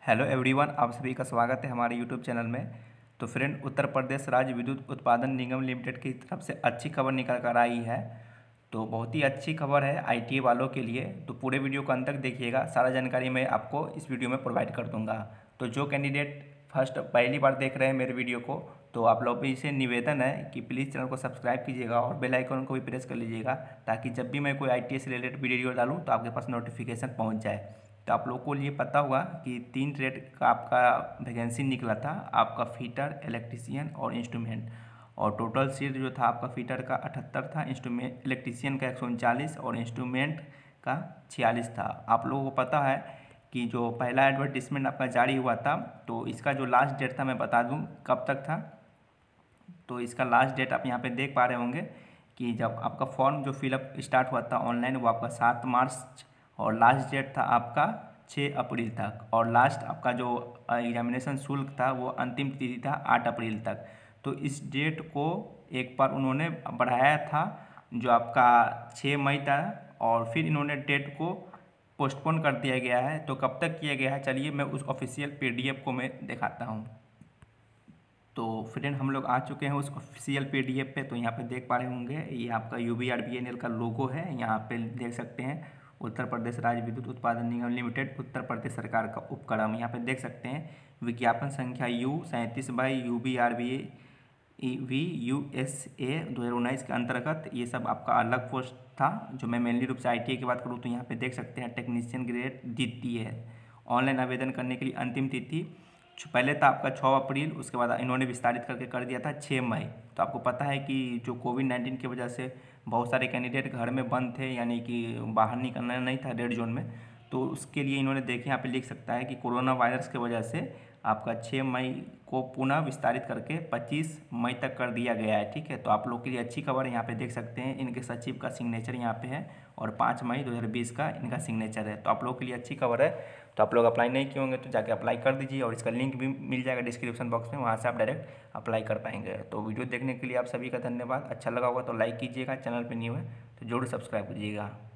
Hello everyone, आप सभी का स्वागत है हमारे यूट्यूब चैनल में। तो फ्रेंड, उत्तर प्रदेश राज्य विद्युत उत्पादन निगम लिमिटेड की तरफ से अच्छी खबर निकल कर आई है। तो बहुत ही अच्छी खबर है आईटीआई वालों के लिए। तो पूरे वीडियो को अंत तक देखिएगा, सारा जानकारी मैं आपको इस वीडियो में प्रोवाइड कर दूंगा। तो जो कैंडिडेट पहली बार देख रहे हैं मेरे वीडियो को, तो आप लोग भी से निवेदन है कि प्लीज़ चैनल को सब्सक्राइब कीजिएगा और बेल आइकन को भी प्रेस कर लीजिएगा, ताकि जब भी मैं कोई आईटीआई से रिलेटेड वीडियो डालूँ तो आपके पास नोटिफिकेशन पहुँच जाए। तो आप लोग को ये पता होगा कि 3 ट्रेड का आपका वैकेंसी निकला था, आपका फिटर, इलेक्ट्रीशियन और इंस्ट्रूमेंट। और टोटल सीट जो था आपका फिटर का 78 था, इंस्ट्रूमेंट इलेक्ट्रीशियन का 139 और इंस्ट्रूमेंट का 46 था। आप लोगों को पता है कि जो पहला एडवर्टीजमेंट आपका जारी हुआ था, तो इसका जो लास्ट डेट था मैं बता दूं कब तक था। तो इसका लास्ट डेट आप यहाँ पे देख पा रहे होंगे कि जब आपका फॉर्म जो फिलअप स्टार्ट हुआ था ऑनलाइन, वो आपका 7 मार्च और लास्ट डेट था आपका 6 अप्रैल तक। और लास्ट आपका जो एग्जामिनेशन शुल्क था वो अंतिम तिथि था 8 अप्रैल तक। तो इस डेट को एक बार उन्होंने बढ़ाया था जो आपका 6 मई था, और फिर इन्होंने डेट को पोस्टपोन कर दिया गया है। तो कब तक किया गया है, चलिए मैं उस ऑफिशियल पीडीएफ को मैं दिखाता हूँ। तो फ्रेंड, हम लोग आ चुके हैं उस ऑफिशियल पीडीएफ पे। तो यहाँ पे देख पा रहे होंगे ये आपका यूबीआरबीएनएल का लोगो है, यहाँ पे देख सकते हैं उत्तर प्रदेश राज्य विद्युत उत्पादन निगम लिमिटेड, उत्तर प्रदेश सरकार का उपक्रम। यहाँ पे देख सकते हैं विज्ञापन संख्या U37/UBRBVUSA 2019 के अंतर्गत ये सब आपका अलग पोस्ट था। जो मैं मेनली रूप से आईटीआई की बात करूँ तो यहाँ पे देख सकते हैं टेक्नीशियन ग्रेड द्वितीय है। ऑनलाइन आवेदन करने के लिए अंतिम तिथि पहले था आपका 6 अप्रैल, उसके बाद इन्होंने विस्तारित करके कर दिया था 6 मई। तो आपको पता है कि जो कोविड-19 की वजह से बहुत सारे कैंडिडेट घर में बंद थे, यानी कि बाहर निकलना नहीं था रेड जोन में। तो उसके लिए इन्होंने देखे यहाँ पे लिख सकता है कि कोरोना वायरस की वजह से आपका 6 मई को पुनः विस्तारित करके 25 मई तक कर दिया गया है। ठीक है, तो आप लोग के लिए अच्छी खबर है। यहाँ पे देख सकते हैं इनके सचिव का सिग्नेचर यहाँ पे है और 5 मई 2020 का इनका सिग्नेचर है। तो आप लोग के लिए अच्छी खबर है। तो आप लोग अप्लाई नहीं किए होंगे तो जाके अप्लाई कर दीजिए, और इसका लिंक भी मिल जाएगा डिस्क्रिप्शन बॉक्स में, वहाँ से आप डायरेक्ट अप्लाई कर पाएंगे। तो वीडियो देखने के लिए आप सभी का धन्यवाद। अच्छा लगा होगा तो लाइक कीजिएगा, चैनल पर न्यू है तो जरूर सब्सक्राइब कीजिएगा।